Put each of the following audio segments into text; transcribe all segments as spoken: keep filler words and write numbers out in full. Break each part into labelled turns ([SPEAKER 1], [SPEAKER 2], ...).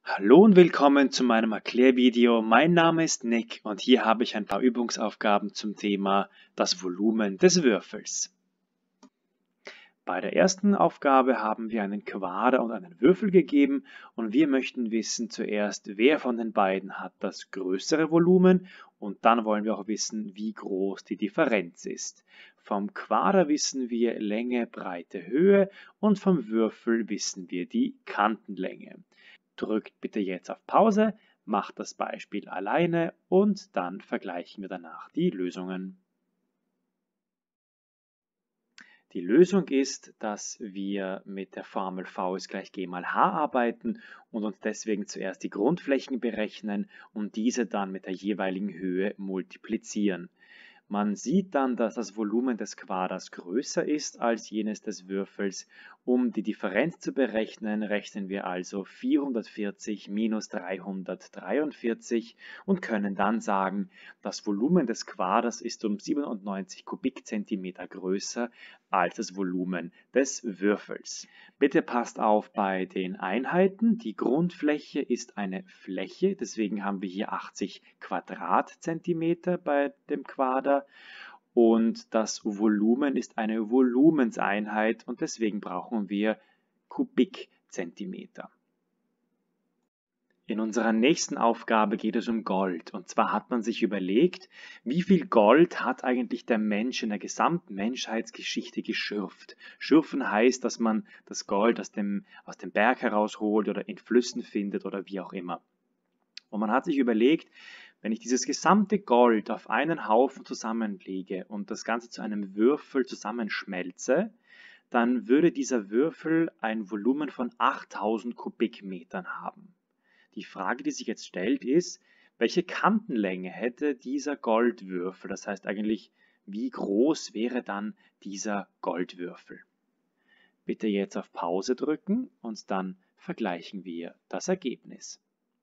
[SPEAKER 1] Hallo und willkommen zu meinem Erklärvideo. Mein Name ist Nick und hier habe ich ein paar Übungsaufgaben zum Thema das Volumen des Würfels. Bei der ersten Aufgabe haben wir einen Quader und einen Würfel gegeben und wir möchten wissen zuerst, wer von den beiden hat das größere Volumen und dann wollen wir auch wissen, wie groß die Differenz ist. Vom Quader wissen wir Länge, Breite, Höhe und vom Würfel wissen wir die Kantenlänge. Drückt bitte jetzt auf Pause, macht das Beispiel alleine und dann vergleichen wir danach die Lösungen. Die Lösung ist, dass wir mit der Formel V ist gleich G mal H arbeiten und uns deswegen zuerst die Grundflächen berechnen und diese dann mit der jeweiligen Höhe multiplizieren. Man sieht dann, dass das Volumen des Quaders größer ist als jenes des Würfels. Um die Differenz zu berechnen, rechnen wir also vierhundertvierzig minus dreihundertdreiundvierzig und können dann sagen, das Volumen des Quaders ist um siebenundneunzig Kubikzentimeter größer als das Volumen des Würfels. Bitte passt auf bei den Einheiten. Die Grundfläche ist eine Fläche, deswegen haben wir hier achtzig Quadratzentimeter bei dem Quader. Und das Volumen ist eine Volumenseinheit und deswegen brauchen wir Kubikzentimeter. In unserer nächsten Aufgabe geht es um Gold. Und zwar hat man sich überlegt, wie viel Gold hat eigentlich der Mensch in der gesamten Menschheitsgeschichte geschürft. Schürfen heißt, dass man das Gold aus dem, aus dem Berg herausholt oder in Flüssen findet oder wie auch immer. Und man hat sich überlegt, wenn ich dieses gesamte Gold auf einen Haufen zusammenlege und das Ganze zu einem Würfel zusammenschmelze, dann würde dieser Würfel ein Volumen von achttausend Kubikmetern haben. Die Frage, die sich jetzt stellt, ist, welche Kantenlänge hätte dieser Goldwürfel? Das heißt eigentlich, wie groß wäre dann dieser Goldwürfel? Bitte jetzt auf Pause drücken und dann vergleichen wir das Ergebnis.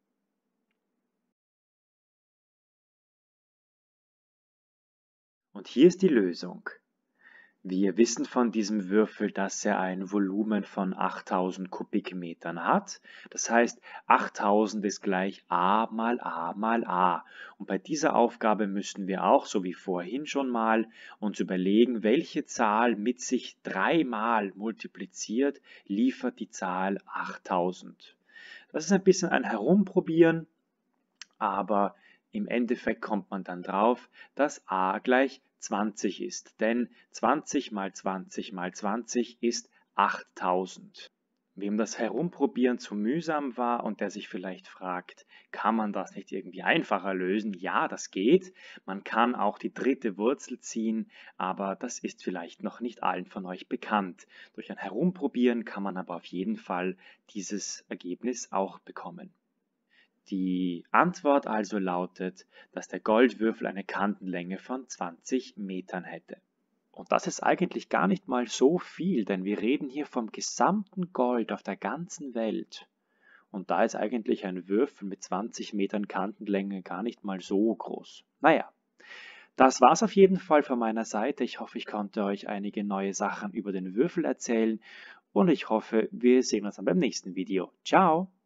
[SPEAKER 1] Und hier ist die Lösung. Wir wissen von diesem Würfel, dass er ein Volumen von achttausend Kubikmetern hat. Das heißt, achttausend ist gleich a mal a mal a. Und bei dieser Aufgabe müssen wir auch, so wie vorhin schon mal, uns überlegen, welche Zahl mit sich dreimal multipliziert, liefert die Zahl achttausend. Das ist ein bisschen ein Herumprobieren, aber im Endeffekt kommt man dann drauf, dass a gleich zwanzig ist, denn zwanzig mal zwanzig mal zwanzig ist achttausend. Wem das Herumprobieren zu mühsam war und der sich vielleicht fragt, kann man das nicht irgendwie einfacher lösen? Ja, das geht. Man kann auch die dritte Wurzel ziehen, aber das ist vielleicht noch nicht allen von euch bekannt. Durch ein Herumprobieren kann man aber auf jeden Fall dieses Ergebnis auch bekommen. Die Antwort also lautet, dass der Goldwürfel eine Kantenlänge von zwanzig Metern hätte. Und das ist eigentlich gar nicht mal so viel, denn wir reden hier vom gesamten Gold auf der ganzen Welt. Und da ist eigentlich ein Würfel mit zwanzig Metern Kantenlänge gar nicht mal so groß. Naja, das war's auf jeden Fall von meiner Seite. Ich hoffe, ich konnte euch einige neue Sachen über den Würfel erzählen und ich hoffe, wir sehen uns dann beim nächsten Video. Ciao!